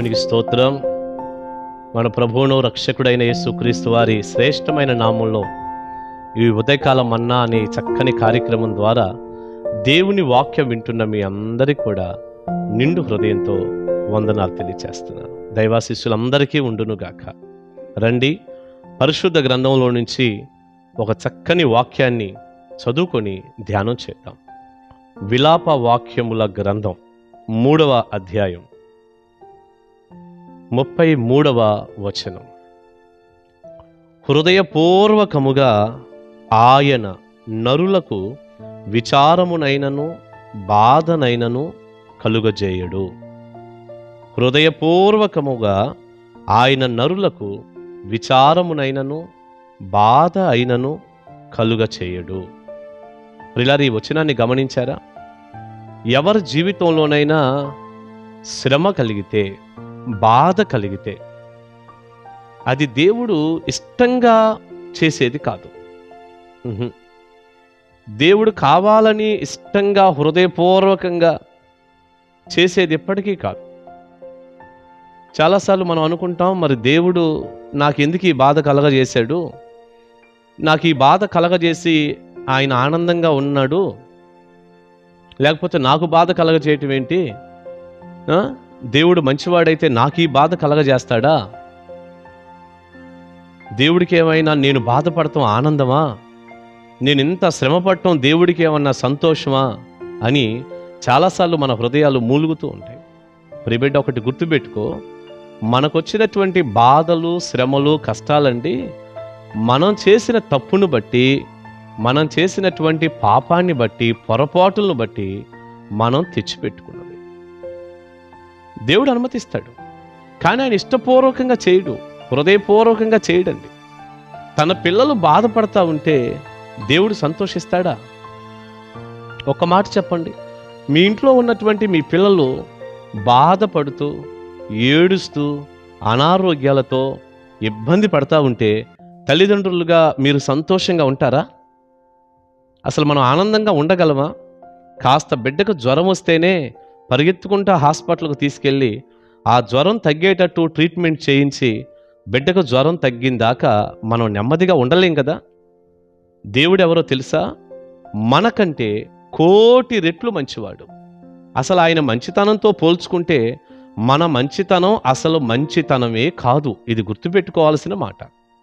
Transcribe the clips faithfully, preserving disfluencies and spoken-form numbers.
దేవునికి స్తోత్రం. మన ప్రభువును రక్షకుడైన యేసుక్రీస్తు వారి శ్రేష్టమైన నామంలో ఈ ఉదయకాల మన్నా అనే చక్కని కార్యక్రమం ద్వారా దేవుని వాక్యం వింటున్న మీ అందరికీ కూడా నిండు హృదయంతో వందనాలు తెలియచేస్తున్నాను. దైవాశిష్యులందరికీ ఉండునుగాక. రండి, పరిశుద్ధ గ్రంథంలో నుంచి ఒక చక్కని వాక్యాన్ని చదువుకొని ధ్యానం చేద్దాం. విలాప వాక్యముల గ్రంథం మూడవ అధ్యాయం ముప్పై మూడవ వచనం. హృదయపూర్వకముగా ఆయన నరులకు విచారమునైనను బాధనైనను కలుగజేయడు. హృదయపూర్వకముగా ఆయన నరులకు విచారమునైనను బాధ అయినను కలుగచేయడు. ప్రియులారా, ఈ వచనాన్ని గమనించారా? ఎవరి జీవితంలోనైనా శ్రమ కలిగితే, బాధ కలిగితే అది దేవుడు ఇష్టంగా చేసేది కాదు. దేవుడు కావాలని ఇష్టంగా హృదయపూర్వకంగా చేసేది ఎప్పటికీ కాదు. చాలాసార్లు మనం అనుకుంటాం, మరి దేవుడు నాకెందుకు ఈ బాధ కలగజేశాడు, నాకు ఈ బాధ కలగజేసి ఆయన ఆనందంగా ఉన్నాడు, లేకపోతే నాకు బాధ కలగజేయటం ఏంటి, దేవుడు మంచివాడైతే నాకు ఈ బాధ కలగజేస్తాడా, దేవుడికి ఏమైనా నేను బాధపడటం ఆనందమా, నేను ఇంత శ్రమపడటం దేవుడికి ఏమన్నా సంతోషమా అని చాలాసార్లు మన హృదయాలు మూలుగుతూ ఉంటాయి. ప్రియబిడ్డ, ఒకటి గుర్తుపెట్టుకో, మనకొచ్చినటువంటి బాధలు, శ్రమలు, కష్టాలండి మనం చేసిన తప్పును బట్టి, మనం చేసినటువంటి పాపాన్ని బట్టి, పొరపాటులను బట్టి మనం తెచ్చిపెట్టుకున్నది. దేవుడు అనుమతిస్తాడు, కానీ ఆయన ఇష్టపూర్వకంగా చేయడు, హృదయపూర్వకంగా చేయడండి. తన పిల్లలు బాధపడతా ఉంటే దేవుడు సంతోషిస్తాడా? ఒక మాట చెప్పండి, మీ ఇంట్లో ఉన్నటువంటి మీ పిల్లలు బాధపడుతూ, ఏడుస్తూ, అనారోగ్యాలతో ఇబ్బంది పడతా ఉంటే తల్లిదండ్రులుగా మీరు సంతోషంగా ఉంటారా? అసలు మనం ఆనందంగా ఉండగలమా? కాస్త బిడ్డకు జ్వరం వస్తేనే పరిగెత్తుకుంటా హాస్పిటల్కు తీసుకెళ్ళి ఆ జ్వరం తగ్గేటట్టు ట్రీట్మెంట్ చేయించి బిడ్డకు జ్వరం తగ్గిందాకా మనం నెమ్మదిగా ఉండలేం కదా. దేవుడు ఎవరో తెలుసా? మనకంటే కోటి రెట్లు మంచివాడు. అసలు ఆయన మంచితనంతో పోల్చుకుంటే మన మంచితనం అసలు మంచితనమే కాదు. ఇది గుర్తుపెట్టుకోవాల్సిన మాట.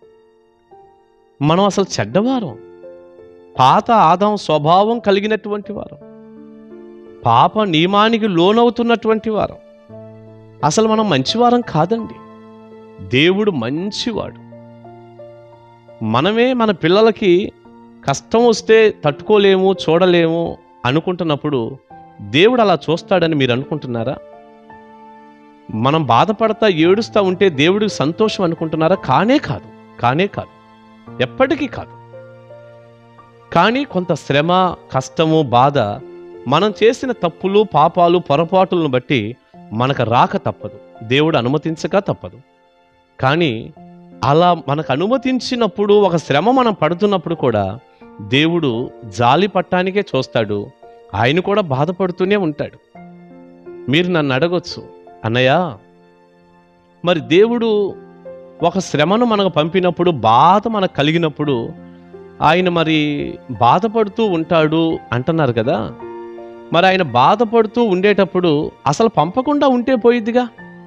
మనం అసలు చెడ్డవారం, పాత ఆదాం స్వభావం కలిగినటువంటి వారం, పాప నియమానికి లోనవుతున్నటువంటి వారం. అసలు మనం మంచివారం కాదండి. దేవుడు మంచివాడు. మనమే మన పిల్లలకి కష్టం వస్తే తట్టుకోలేము, చూడలేము అనుకుంటున్నప్పుడు దేవుడు అలా చూస్తాడని మీరు అనుకుంటున్నారా? మనం బాధపడతా, ఏడుస్తూ ఉంటే దేవుడికి సంతోషం అనుకుంటున్నారా? కానే కాదు, కానే కాదు, ఎప్పటికీ కాదు. కానీ కొంత శ్రమ, కష్టము, బాధ మనం చేసిన తప్పులు, పాపాలు, పొరపాటులను బట్టి మనకు రాక తప్పదు, దేవుడు అనుమతించక తప్పదు. కానీ అలా మనకు అనుమతించినప్పుడు, ఒక శ్రమ మనం పడుతున్నప్పుడు కూడా దేవుడు జాలి పట్టానికే చూస్తాడు. ఆయన కూడా బాధపడుతూనే ఉంటాడు. మీరు నన్ను అడగొచ్చు, అన్నయ్య, మరి దేవుడు ఒక శ్రమను మనకు పంపినప్పుడు, బాధ మనకు కలిగినప్పుడు ఆయన మరి బాధపడుతూ ఉంటాడు అంటున్నారు కదా. మరి ఆయన బాధపడుతూ ఉండేటప్పుడు అసలు పంపకుండా ఉంటే పోయిద్దిగా.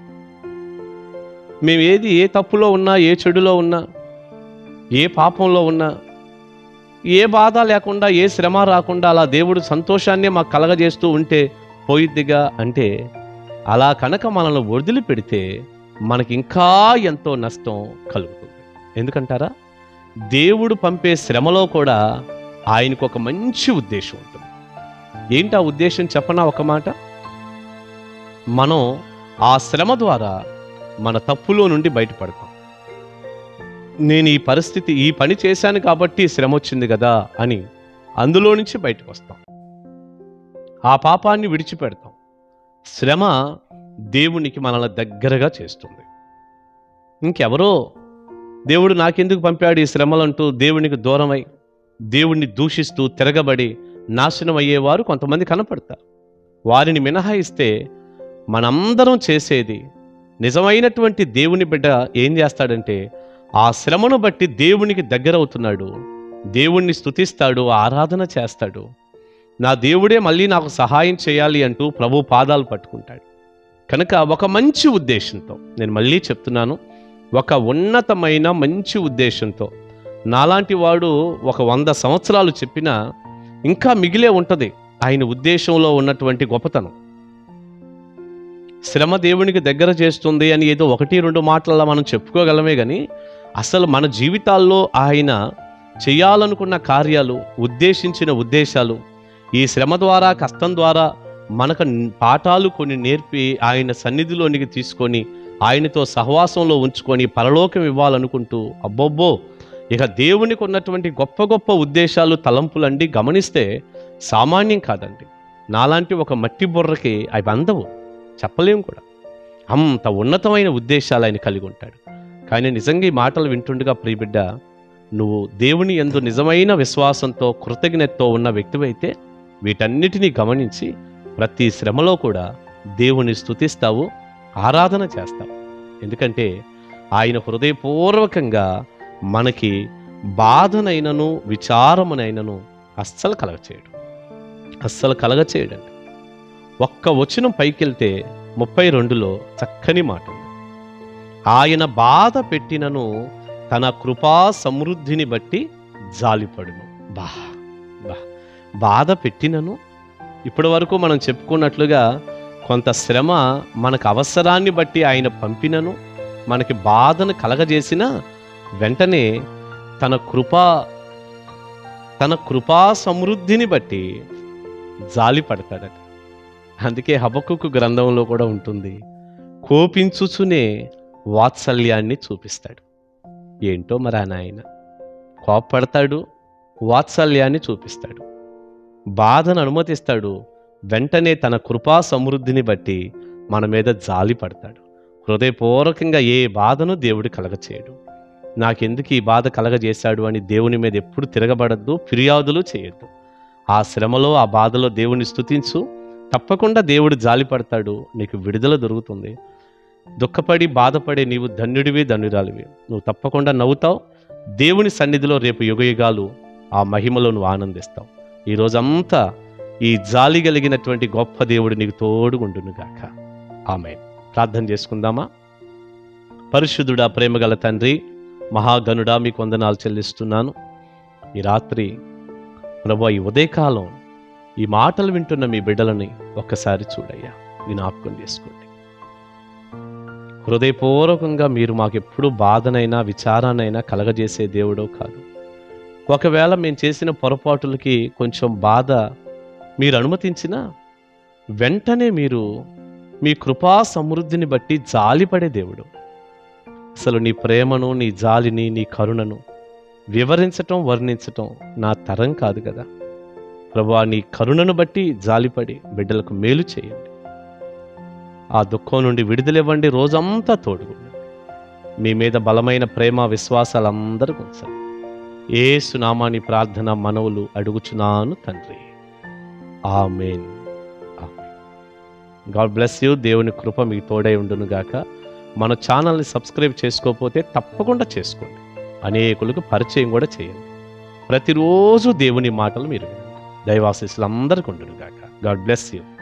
మేము ఏది ఏ తప్పులో ఉన్నా, ఏ చెడులో ఉన్నా, ఏ పాపంలో ఉన్నా, ఏ బాధ లేకుండా, ఏ శ్రమ రాకుండా అలా దేవుడు సంతోషాన్నే మాకు కలగజేస్తూ ఉంటే పోయిద్దిగా. అంటే అలా కనుక మనల్ని వదిలిపెడితే మనకి ఇంకా ఎంతో నష్టం కలుగుతుంది. ఎందుకంటారా? దేవుడు పంపే శ్రమలో కూడా ఆయనకు ఒక మంచి ఉద్దేశం ఉంటుంది. ఏంటి ఆ ఉద్దేశం చెప్పనా? ఒక మాట, మనం ఆ శ్రమ ద్వారా మన తప్పులో నుండి బయటపడతాం. నేను ఈ పరిస్థితి, ఈ పని చేశాను కాబట్టి శ్రమ వచ్చింది కదా అని అందులో నుంచి బయటకు వస్తాం. ఆ పాపాన్ని విడిచిపెడతాం. శ్రమ దేవునికి మనల్ని దగ్గరగా చేస్తుంది. ఇంకెవరో దేవుడు నాకెందుకు పంపాడు ఈ శ్రమలంటూ దేవునికి దూరమై, దేవుణ్ణి దూషిస్తూ తిరగబడి నాశనం అయ్యేవారు కొంతమంది కనపడతారు. వారిని మినహాయిస్తే మనందరం చేసేది నిజమైనటువంటి దేవుని బిడ్డ ఏం చేస్తాడంటే ఆ శ్రమను బట్టి దేవునికి దగ్గర అవుతున్నాడు, దేవుణ్ణి స్తుతిస్తాడు, ఆరాధన చేస్తాడు. నా దేవుడే మళ్ళీ నాకు సహాయం చేయాలి అంటూ ప్రభు పాదాలు పట్టుకుంటాడు. కనుక ఒక మంచి ఉద్దేశంతో, నేను మళ్ళీ చెప్తున్నాను, ఒక ఉన్నతమైన మంచి ఉద్దేశంతో, నాలాంటి వాడు ఒక వంద సంవత్సరాలు చెప్పినా ఇంకా మిగిలే ఉంటుంది ఆయన ఉద్దేశంలో ఉన్నటువంటి గొప్పతనం. శ్రమ దేవునికి దగ్గర చేస్తుంది అని ఏదో ఒకటి రెండు మాటలలో మనం చెప్పుకోగలమే కానీ అసలు మన జీవితాల్లో ఆయన చేయాలనుకున్న కార్యాలు, ఉద్దేశించిన ఉద్దేశాలు, ఈ శ్రమ ద్వారా, కష్టం ద్వారా మనకు పాఠాలు కొన్ని నేర్పి ఆయన సన్నిధిలోనికి తీసుకొని ఆయనతో సహవాసంలో ఉంచుకొని పరలోకం ఇవ్వాలనుకుంటూ, అబ్బొబ్బో, ఇక దేవునికి ఉన్నటువంటి గొప్ప గొప్ప ఉద్దేశాలు, తలంపులండి గమనిస్తే సామాన్యం కాదండి. నాలాంటి ఒక మట్టి బుర్రకి అవి అందవు, చెప్పలేము కూడా. అంత ఉన్నతమైన ఉద్దేశాలు ఆయన కలిగి ఉంటాడు. కానీ నిజంగా ఈ మాటలు వింటుండగా ప్రియబిడ్డ, నువ్వు దేవుని యందు నిజమైన విశ్వాసంతో, కృతజ్ఞతతో ఉన్న వ్యక్తివైతే వీటన్నిటినీ గమనించి ప్రతి శ్రమలో కూడా దేవుని స్తుతిస్తావు, ఆరాధన చేస్తావు. ఎందుకంటే ఆయన హృదయపూర్వకంగా మనకి బాధనైనను విచారమునైనను అస్సలు కలగచేయడు, అస్సలు కలగచేయడండి. ఒక్క వచనం పైకెళ్తే ముప్పై రెండులో చక్కని మాట ఉంది. ఆయన బాధ పెట్టినను తన కృపా సమృద్ధిని బట్టి జాలిపడును. బా బా బాధ పెట్టినను, ఇప్పటి వరకు మనం చెప్పుకున్నట్లుగా కొంత శ్రమ మనకు అవసరాన్ని బట్టి ఆయన పంపినను, మనకి బాధను కలగజేసిన వెంటనే తన కృపా తన కృపా సమృద్ధిని బట్టి జాలి పడతాడట. అందుకే హబక్కుకు గ్రంథంలో కూడా ఉంటుంది, కోపించుచునే వాత్సల్యాన్ని చూపిస్తాడు. ఏంటో మరి ఆయన ఆయన కోపడతాడు, వాత్సల్యాన్ని చూపిస్తాడు, బాధను అనుమతిస్తాడు, వెంటనే తన కృపా సమృద్ధిని బట్టి మన మీద జాలి పడతాడు. హృదయపూర్వకంగా ఏ బాధను దేవుడు కలగచేయడు. నాకెందుకు ఈ బాధ కలగజేశాడు అని దేవుని మీద ఎప్పుడు తిరగబడద్దు, ఫిర్యాదులు చేయొద్దు. ఆ శ్రమలో, ఆ బాధలో దేవుని స్తుతించు, తప్పకుండా దేవుడు జాలి పడతాడు, నీకు విడుదల దొరుకుతుంది. దుఃఖపడి బాధపడే నీవు ధన్యుడివి, ధన్యురాలివి. నువ్వు తప్పకుండా నవ్వుతావు. దేవుని సన్నిధిలో రేపు యుగయుగాలు ఆ మహిమలో నువ్వు ఆనందిస్తావు. ఈ రోజంతా ఈ జాలి కలిగినటువంటి గొప్ప దేవుడు నీకు తోడుగుండును గాక. ఆమేన్. ప్రార్థన చేసుకుందామా? పరిశుద్ధుడా, ప్రేమగల తండ్రి, మహాగణుడా, మీకు వందనాలు చెల్లిస్తున్నాను. ఈ రాత్రి ప్రభువా, ఈ ఉదయకాలం ఈ మాటలు వింటున్న మీ బిడ్డలని ఒక్కసారి చూడయ్యా, జ్ఞాపకం చేసుకోండి. హృదయపూర్వకంగా మీరు మాకెప్పుడు బాధనైనా విచారానైనా కలగజేసే దేవుడో కాదు. ఒకవేళ మేము చేసిన పొరపాటులకి కొంచెం బాధ మీరు అనుమతించినా వెంటనే మీరు మీ కృపా సమృద్ధిని బట్టి జాలిపడే దేవుడు. అసలు నీ ప్రేమను, నీ జాలిని, నీ కరుణను వివరించటం, వర్ణించటం నా తరం కాదు కదా ప్రభువా. నీ కరుణను బట్టి జాలిపడి బిడ్డలకు మేలు చేయండి. ఆ దుఃఖం నుండి విడుదలివ్వండి. రోజంతా తోడుగుండండి. మీ మీద బలమైన ప్రేమ విశ్వాసాలందరూ ఉంచండి. యేసు నామాని ప్రార్థన మనవులు అడుగుచున్నాను తండ్రి. ఆమేన్. God bless you. దేవుని కృప మీకు తోడై ఉండును గాక. మన ఛానల్ని సబ్స్క్రైబ్ చేసుకోకపోతే తప్పకుండా చేసుకోండి. అనేకులకు పరిచయం కూడా చేయండి. ప్రతిరోజు దేవుని మాటలు మీరు వినండి. దైవాశీస్సులు అందరికీ ఉండును గాక. God bless you.